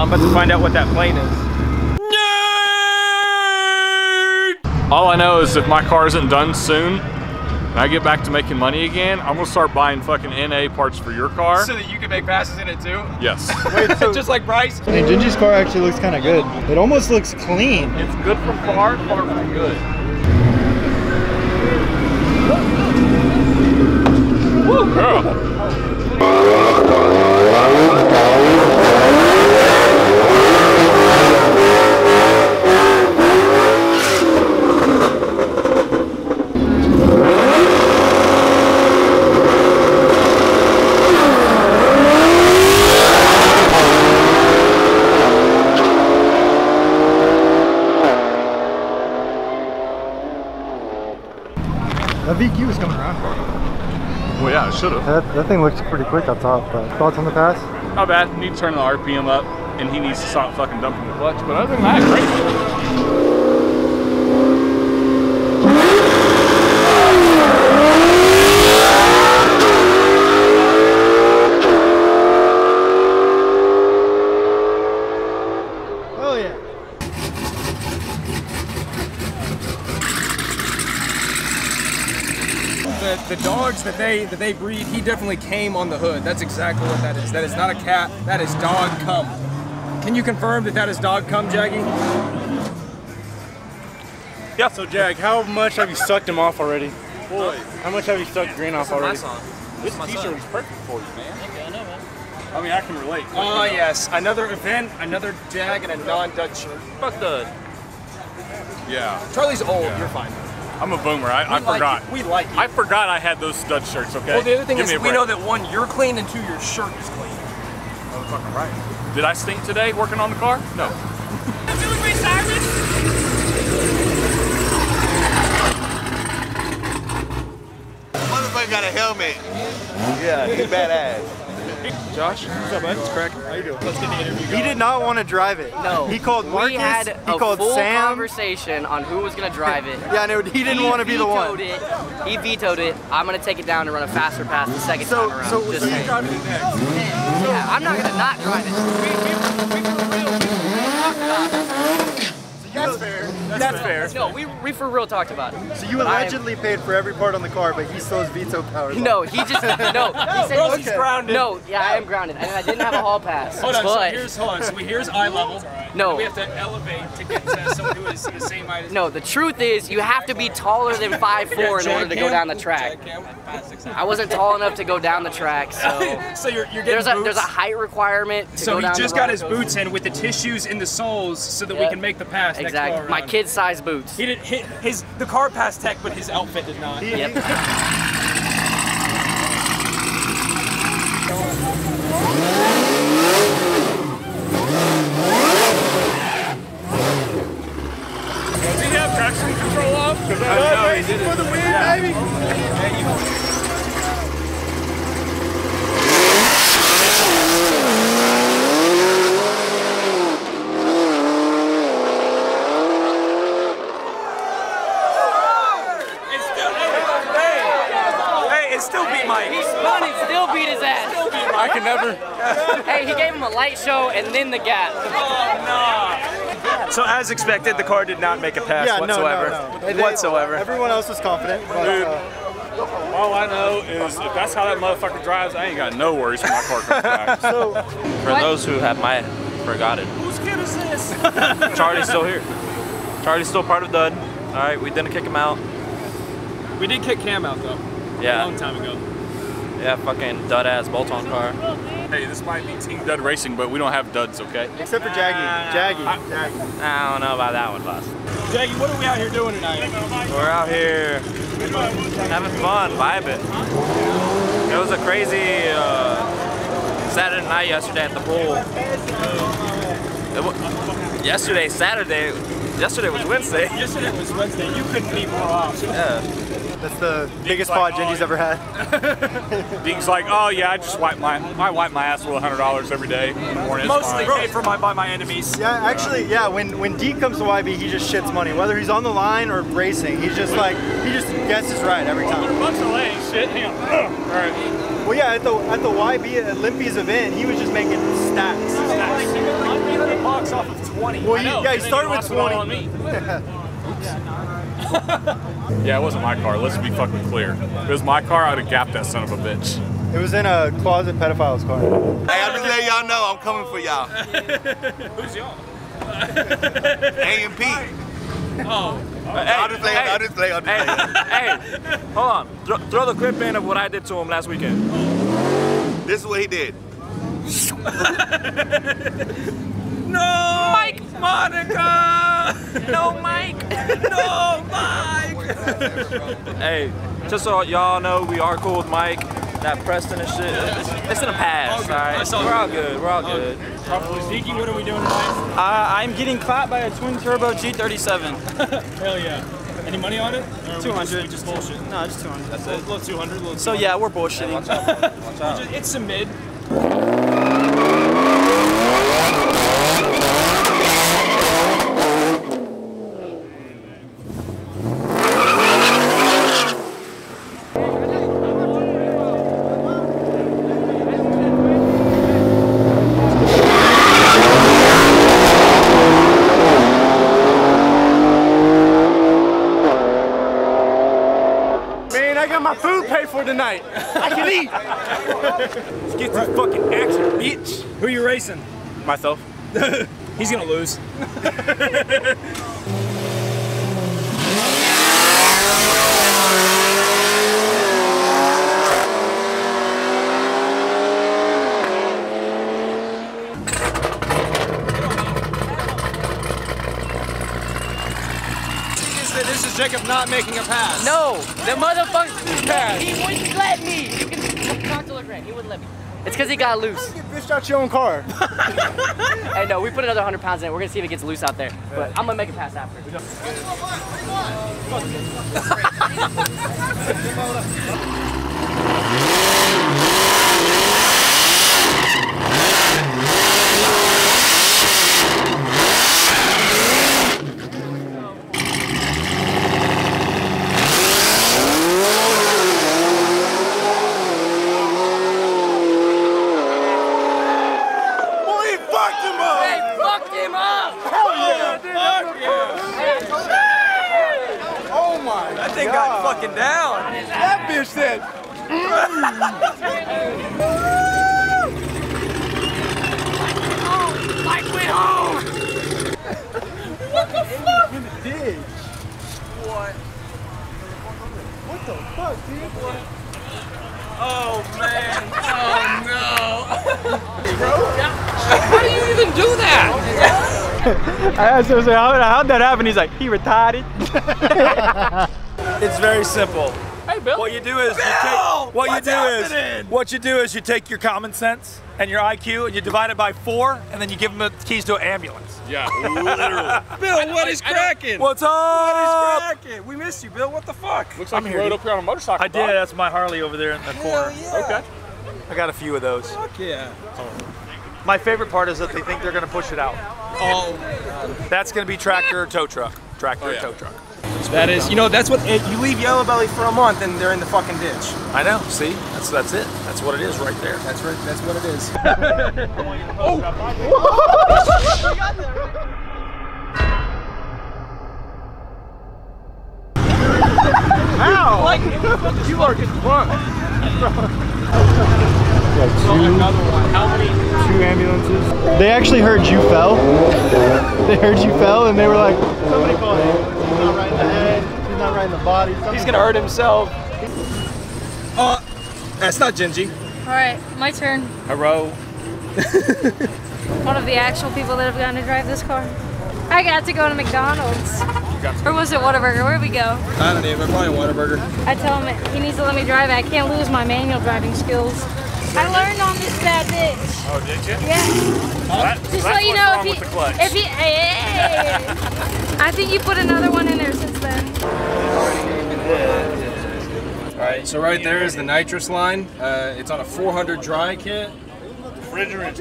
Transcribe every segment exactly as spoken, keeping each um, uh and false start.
I'm about to find out what that plane is. Nerd! All I know is if my car isn't done soon, and I get back to making money again, I'm gonna start buying fucking N A parts for your car. So that you can make passes in it too? Yes. Wait, so just like Bryce? Hey, Gingy's car actually looks kind of good. It almost looks clean. It's good from far, far from good. Woo, girl. That V Q is coming around. Well, yeah, it should have. That, that thing looks pretty quick up top, but thoughts on the pass? Not bad. Need to turn the R P M up, and he needs to stop fucking dumping the clutch. But other than that, great. The, the dogs that they that they breed, he definitely came on the hood. That's exactly what that is. That is not a cat. That is dog cum. Can you confirm that that is dog cum, Jaggy? Yeah. So Jag, how much have you sucked him off already? Boy, how much have you sucked Green off already? This t-shirt is perfect for you, man. Okay, I know, man. I mean, I can relate. Oh yes, another event, another Jag, and a non-Dud shirt. Fuck Dud. Yeah. Charlie's old. Yeah. You're fine. I'm a boomer. I, I like forgot. You. We like you. I forgot I had those stud shirts. Okay. Well, the other thing Give is, me a we break. know that one, you're clean, and two, your shirt is clean. Motherfucking right. Did I stink today working on the car? No. Motherfucker got a helmet. Yeah, he's badass. Josh, what's up, bud? It's Craig. How you doing? Let's get the interview. He did not want to drive it. No. He called Marcus. We had a he called full Sam. conversation on who was going to drive it. Yeah, no, he didn't he want to be the one. It. He vetoed it. I'm going to take it down and run a faster pass the second so, time around. So, Just so saying. driving it next. Yeah, I'm not going to not drive it. We, we, we, we, we, we, That's fair. That's, That's fair. fair. No, we, we for real talked about it. So you allegedly I'm, paid for every part on the car, but he still has veto power. No, he just, no. He said no, he's okay. grounded. No, yeah, I am grounded. And I didn't have a hall pass. Hold on, but, so here's, hold on, so here's eye level. No. We have to elevate to get to someone who is the same height as No, the truth is you have to be taller than five foot four in order to go down the track. I wasn't tall enough to go down the track, so. So you're, you're getting there's a, boots. There's a height requirement to so go down he just the got his boots in with the tissues in the soles so that yep. we can make the pass. Exactly. Next My kid's size boots. He did his, his the car passed tech, but his outfit did not. Yep. Does he have traction control off? Because I know he did it. For the win, yeah. Baby. Yeah, you still beat Mike. He spun and still beat his ass. Still beat Mike. I can never. Hey, he gave him a light show and then the gap. Oh no. So as expected, the car did not make a pass yeah, whatsoever. No, no, no. They, whatsoever. Everyone else was confident. But, Dude, uh, all I know is if that's how that motherfucker drives, I ain't got no worries when my car comes back. So, for what? Those who have my forgotten. Whose kid is this? Charlie's still here. Charlie's still part of Dud. All right, we didn't kick him out. We did kick Cam out though. Yeah. A long time ago. Yeah, fucking dud ass bolt-on car. Hey, this might be Team Dud Racing, but we don't have duds, okay? Except for Jaggy. Jaggy. I, Jaggy. I don't know about that one, boss. Jaggy, what are we out here doing tonight? We're out here having fun, vibing. It was a crazy uh, Saturday night yesterday at the pool. It was, yesterday, Saturday, yesterday was Wednesday. Yesterday was Wednesday. You couldn't be more off. Yeah. That's the biggest pot Gingy's ever had. Dean's like, oh yeah, I just wipe my, I wipe my ass with a hundred dollars every day in the morning. Mostly paid for my, by my enemies. Yeah, actually, yeah. When when Deke comes to Y B, he just shits money, whether he's on the line or racing. He's just like he just guesses right every time. Bucks a lane, shit. Hang on. All right. Well, yeah, at the at the Y B at Limpy's event, he was just making stacks. stacks. three hundred bucks off of twenty. Well, you, know, yeah, you and then started you with lost it all twenty. on me. Yeah, it wasn't my car. Let's be fucking clear. If it was my car, I would have gapped that son of a bitch. It was in a closet pedophile's car. Hey, I'm just letting y'all know I'm coming for y'all. Who's y'all? A and P. Oh. Hey, I'll just lay hey, I'll just lay I'll just hey, lay hey, hold on. Throw, throw the clip in of what I did to him last weekend. This is what he did. No! Mike Monica! No, Mike! No, Mike! Hey, just so y'all know, we are cool with Mike. That Preston and shit, it's, it's in the past, Okay. alright? That's all We're all good. good, we're all good. Zeke, what are we doing tonight? Uh, I'm getting clapped by a twin turbo G thirty-seven. Hell yeah. Any money on it? two hundred. We just bullshit. No, just two hundred. That's it. Little two hundred. Little So yeah, we're bullshitting. Watch out, watch out. It's a mid. My food paid for tonight. I can eat. Let's get this fucking action, bitch. Who you racing? Myself. He's gonna lose. This is Jacob not making a pass. No, the motherfucker. He wouldn't let me. You can talk to LeGrand. He wouldn't let me. It's because he got loose. You fished out your own car. Hey, no, we put another hundred pounds in it. We're gonna see if it gets loose out there. But I'm gonna make a pass after. That thing got fucking down. That bitch said. Mike went home. What the fuck? In the ditch. What? What the fuck, dude? Oh man. Oh no. Bro? How do you even do that? I asked him, how, how'd that happen? He's like, he retarded. It's very simple. Hey, Bill. What you do is you take, what you do is what you do is you take your common sense and your I Q and you divide it by four, and then you give them the keys to an ambulance. Yeah, literally. Bill, what is cracking? What's up? What is cracking? We missed you, Bill. What the fuck? Looks like I'm you here, rode dude. up here on a motorcycle. I did. dog. That's my Harley over there in the corner. Yeah. Okay. I got a few of those. Fuck yeah. My favorite part is that they think they're going to push it out. Oh. That's going to be tractor or tow truck. Tractor Oh, or yeah. tow truck. That is, you know, that's what it, you leave Yellow Belly for a month and they're in the fucking ditch. I know. See, that's that's it. That's what it is right there. That's right. That's what it is. Ow! Like, you are drunk. Two ambulances. They actually heard you fell. They heard you fell and they were like, somebody call an ambulance. He's not right in the head. He's not right in the body. He's gonna hurt himself. Uh, that's not Gingy. All right, my turn. Hello. One of the actual people that have gotten to drive this car. I got to go to McDonald's. Or was it Whataburger? Where'd we go? I don't even, probably Whataburger. I tell him he needs to let me drive. I can't lose my manual driving skills. I learned on this bad bitch. Oh, did you? Yeah. That, Just so you know, if you, if you, hey, hey, I think you put another one in there since then. All right, so right there is the nitrous line. Uh, it's on a four hundred dry kit. Refrigerant.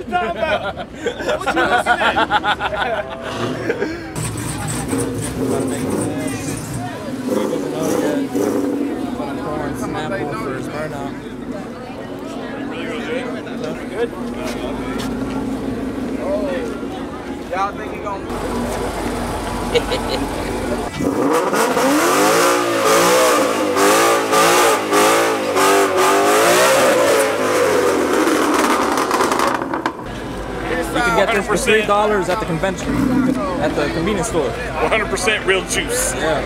Good. Y'all think he gonna... You can get this for three dollars at the convention, at the convenience store. one hundred percent real juice. Yeah.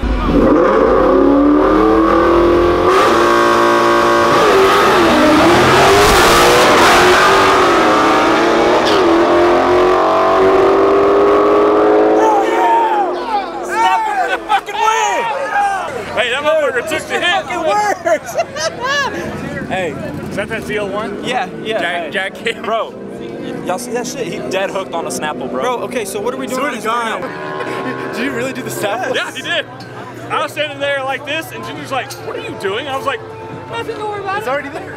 Hey, that motherfucker took the hit. It works! Hey. Is that that Z L one? Yeah, yeah. Jack, Jack Cam. Bro, y'all see that shit? He dead hooked on a Snapple, bro. Bro, okay, so what are we doing? Did you really do the Snapple? Yeah, he did. I was standing there like this, and Junior's like, what are you doing? I was like, nothing, don't worry about it. It's already there.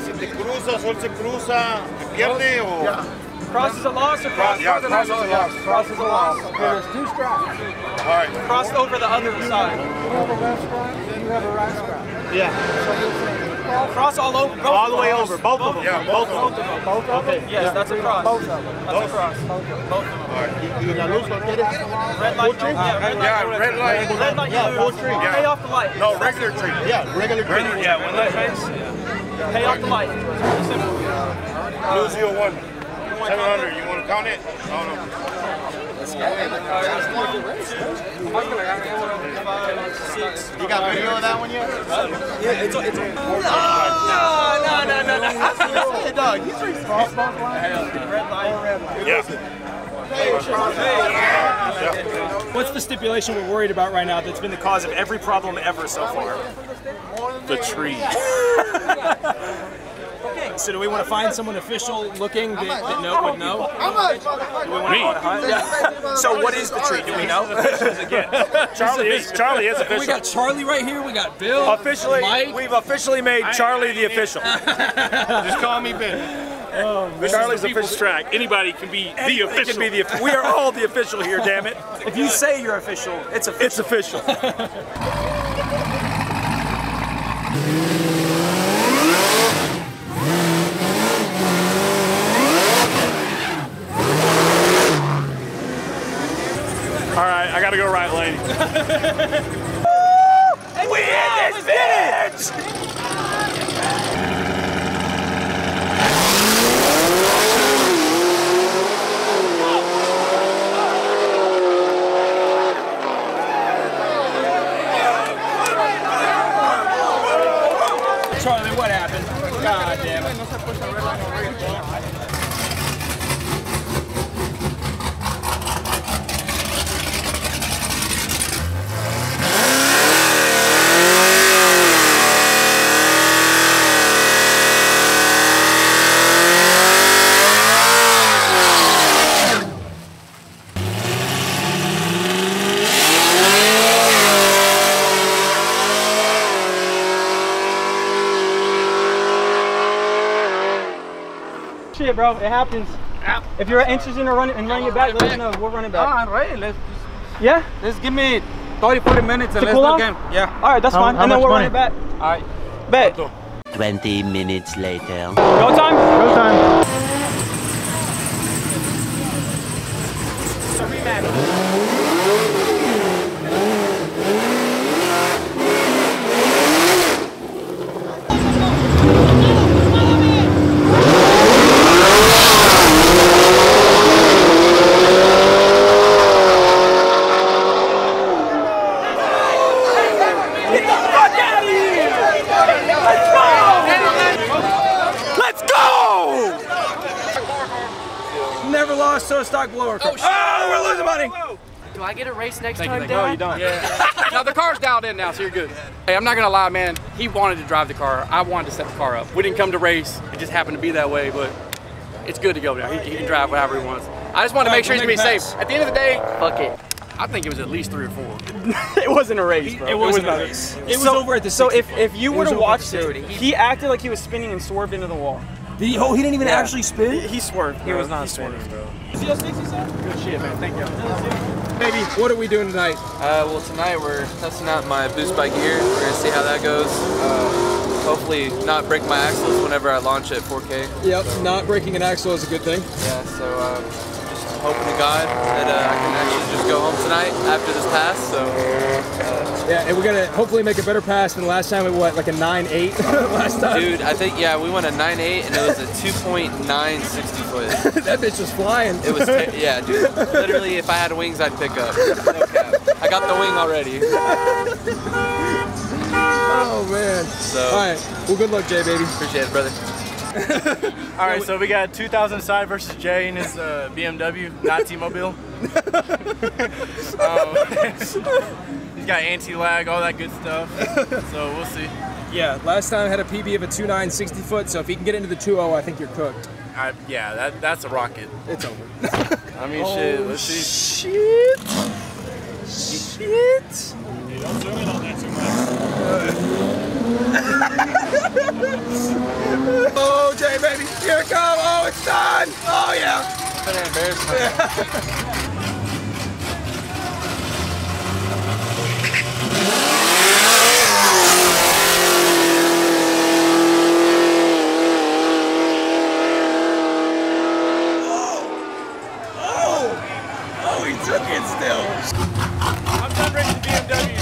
Cross is a loss or cross? Yeah, cross is a loss. Cross is a loss. Okay, there's two straps. All right. Cross over the other side. You have a left strap, you have a right strap. Yeah. Cross all over. Both All the way over, both of them. Yeah, both of them. Both of them? Yes, that's a cross. Both of them. That's a cross. Both of them. Both of them. All right. ¿Y la luz no quieres? Red light. No, yeah, red light. Yeah, red light. Red light. Yeah, full tree. Yeah. Pay off the light. No, regular tree. Yeah, regular tree. Regular, yeah, when that face. Pay off the light. It's pretty simple. Blue Z L one. seven hundred, you want to count it? No, no. You got video of that one yet? Yeah, it's it's. No, no, no, no, no. Hey, dog, he's racing crossbar line. Red light, red light. Yeah. What's the stipulation we're worried about right now that's been the cause of every problem ever so far? The tree. So do we want to find someone official looking that, that know, would know? How much? Do we want to go on a hunt? Yeah. So what is the tree? Do we know? Charlie is Charlie is official. We got Charlie right here. We got Bill. Officially, Mike. we've officially made Charlie the official. Just call me Ben. Oh, this Charlie's is the people's track. Anybody can be the Anybody official. Can be the, we are all the official here, damn it. If you say you're official, it's official. It's official. All right, I gotta go right lane. We in this bitch! Charlie, what happened? God damn it. Shit, bro, it happens. Yeah. If you're interested in running and running it back, let us know. We'll run it back. All right, let's just, yeah? let's give me thirty, forty minutes and To let's cool go off? again. Yeah. All right, that's How- fine. how And then much we'll money? run it back. All right. Bet. twenty minutes later. Go time? Go time. Never lost to a stock blower. Oh, oh, we're losing money. Do I get a race next Thank time, you, Dad? no, you don't. Yeah. Now the car's dialed in now, so you're good. Hey, I'm not gonna lie, man. He wanted to drive the car. I wanted to set the car up. We didn't come to race. It just happened to be that way, but it's good to go now. He, he can drive whatever he wants. I just wanted to make sure he's gonna be safe. At the end of the day, fuck it. I think it was at least three or four. It wasn't a race, bro. It wasn't was a race. It was over at the So if, if you would have watched it, He- he acted like he was spinning and swerved into the wall. Did he, oh, he didn't even Yeah. actually spin? He, he swerved. He bro. was not He spinning, swerved. bro. C L six, he said? Good shit, man. Thank you. Baby, what are we doing tonight? Uh, well, tonight we're testing out my boost by gear. We're gonna see how that goes. Uh, hopefully, not break my axles whenever I launch at four K. Yep, not breaking an axle is a good thing. Yeah, so um, just hoping to God that uh, I can actually just go home tonight after this pass. So uh, yeah, and we're gonna hopefully make a better pass than last time. We what, like a nine eight last time? Dude, I think yeah, we went a nine eight and it was a two point nine sixty foot. That bitch was flying. It was yeah, dude. Literally, if I had wings, I'd pick up. No cap. I got the wing already. Oh man. So, all right. Well, good luck, Jay, baby. Appreciate it, brother. All right, so we got two thousand side versus Jay in his uh, B M W, not T-Mobile. um, he's got anti-lag, all that good stuff. So we'll see. Yeah, last time I had a P B of a two nine sixty foot, so if he can get into the two oh, I think you're cooked. I, yeah, that that's a rocket. It's over. I mean, oh, shit. Let's see. Shit. Shit. Hey, don't zoom in on that too much. Oh, Jay, baby, here it comes. Oh, it's done. Oh, yeah. It's been an embarrassment. Oh, oh, he took it still. I'm done racing B M W.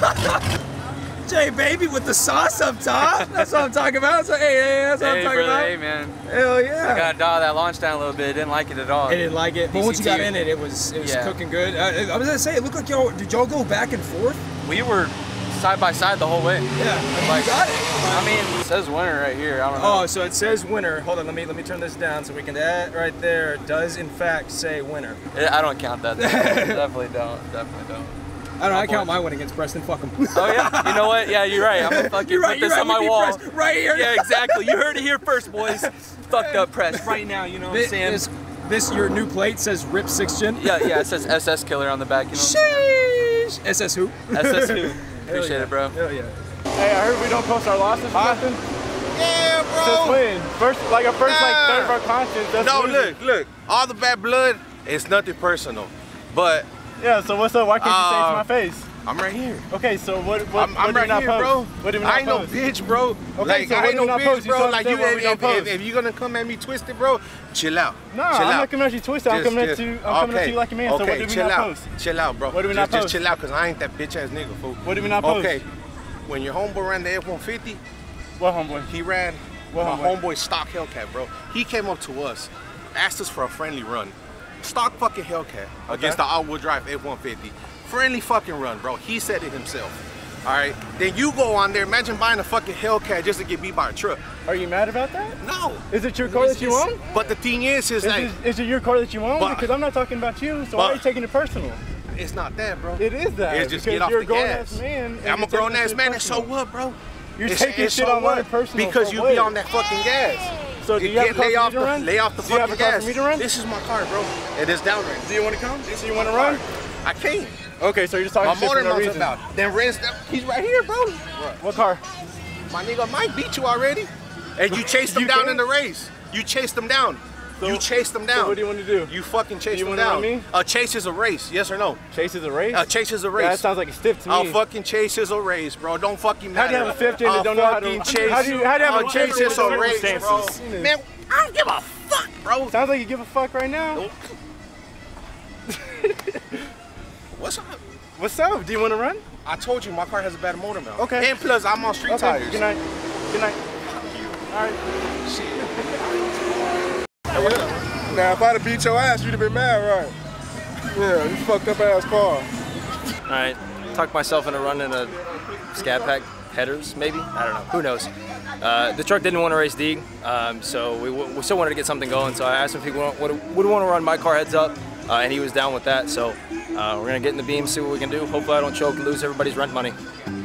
Jay, baby, with the sauce up top. That's what I'm talking about. So, hey, hey, that's what Hey, I'm talking brother, about. hey, man. Hell yeah. I got to dial that launch down a little bit. Didn't like it at all. I didn't like it, but once you got in it, it was it was Yeah. cooking good. Uh, I was gonna say, it looked like y'all did y'all go back and forth? We were side by side the whole way. Yeah, I mean, Like, you got it. I mean, it says winner right here. I don't know. Oh, so it says winner. Hold on, let me let me turn this down so we can. That right there does in fact say winner. I don't count that. Definitely don't. Definitely don't. I don't know. I count my win against Preston. Fuck him. Oh yeah. You know what? Yeah, you're right. I'm gonna fucking You're right, put you're this right. on my We beat wall. Preston right here. Yeah, exactly. You heard it here first, boys. Fucked up press right now. You know what I'm This, saying? this, this your new plate says Rip Six Gen. Yeah, yeah. It says S S Killer on the back. You know. Sheesh. S S who? S S who? Appreciate yeah. it, bro. Hell yeah. Hey, I heard we don't post our losses or nothing. Yeah, bro. Since when? First, like our first Nah. like third of our content. That's No, losing. look, look. All the bad blood, it's nothing personal. But Yeah. So what's up? Why can't you say it to Uh, my face? I'm right here. Okay, so what? What, I'm, what I'm do we right not here, post? bro. What do we not I ain't no post? bitch, bro. Okay, like, so I what ain't do we no not bitch, post? You bro. still Like, you, understand what we if, don't if, post? if, if you're gonna come at me twisted, bro, chill out. No, chill I'm out. not coming at you twisted. I'm Just- coming at just- you. I'm coming at okay, you like a man. Okay, So what do we chill not out. post? Chill out, bro. What do we just, not post? Just chill out, cause I ain't that bitch ass nigga, fool. What do we not post? Okay, when your homeboy ran the F one fifty, What homeboy? he ran What my homeboy? homeboy stock Hellcat, bro. He came up to us, asked us for a friendly run. Stock fucking Hellcat against the all-wheel drive F one fifty. Friendly fucking run, bro. He said it himself. All right, then you go on there. Imagine buying a fucking Hellcat just to get beat by a truck. Are you mad about that? No. Is it your car that you own? But the thing is, is Is, like, it, is it your car that you own? But- Because I'm not talking about you, so why are but- you taking it personal? it's not that, bro. It is that. It's just because get off you're the a grown gas. ass man. and I'm you're a grown taking ass shit man, and so personal. what, bro? You're It's- taking it's shit so online what? personal. Because for you what? be on that fucking gas. So do you have a get, car lay for off me to the run? lay off the Do you have fucking a car gas. for me to run? This is my car, bro. It is down there. Do you want to come? Do you want to run? I can't. Okay, so you're just talking My shit motor for no knows reason. about. Then Ren's, he's right here, bro. What car? My nigga Mike beat you already, and you chased him You down can? in the race. You chased him down. So- you chased him down. So what do you want to do? You fucking chased You him wanna down. run me? A chase is a race, yes or no? Chase is a race? A chase is a race. Yeah, that sounds like a stiff to A me. fucking chase is a race, bro. Don't fucking How matter. do you have a fifth gen that don't know how to- fucking chase? how do you- how do you have a a chase chase is a under race, bro? circumstances? Man, I don't give a fuck, bro. Sounds like you give a fuck right now. What's up? What's up? Do you want to run? I told you my car has a bad motor mount. Okay. And plus, I'm on street Okay. tires. Good night. Good night. All right. Now, if I'd have beat your ass, you'd have been mad, right? Yeah, you fucked up ass car. All right, talked myself into running a Scat Pack headers, maybe? I don't know, who knows. Uh, the truck didn't want to race Deeg, um, so we, w we still wanted to get something going, so I asked him if he would, would, would want to run my car heads up, uh, and he was down with that, so uh, we're gonna get in the beam, see what we can do. Hopefully I don't choke and lose everybody's rent money.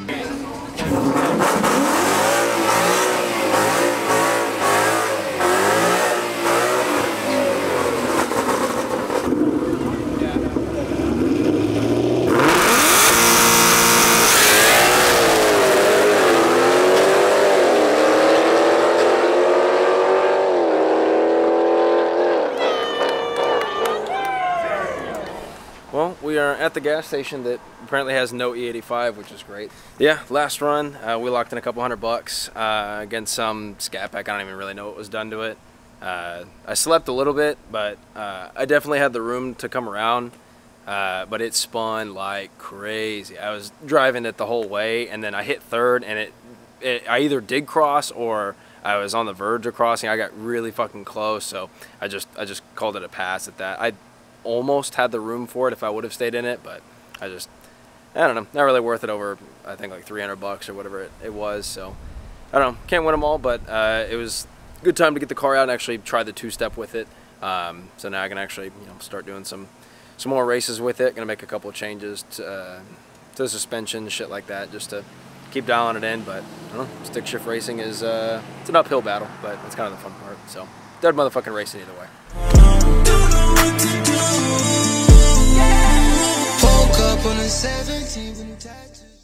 Well, we are at the gas station that apparently has no E eighty-five, which is great. Yeah, last run, uh, we locked in a couple hundred bucks uh, against some Scat Pack. I don't even really know what was done to it. Uh, I slept a little bit, but uh, I definitely had the room to come around. Uh, but it spun like crazy. I was driving it the whole way, and then I hit third, and it, it I either did cross or I was on the verge of crossing. I got really fucking close, so I just I just called it a pass at that. I almost had the room for it if I would have stayed in it, but I just I don't know, not really worth it over I think like three hundred bucks or whatever it, it was. So I don't know, can't win them all, but uh, it was a good time to get the car out and actually try the two-step with it. Um, so now I can actually you know start doing some. some more races with it. Gonna make a couple of changes to, uh, to the suspension, shit like that, just to keep dialing it in. But I don't know, stick shift racing is uh, it's an uphill battle, but it's kind of the fun part. So dead motherfucking racing either way. Woke up on the seventeenth.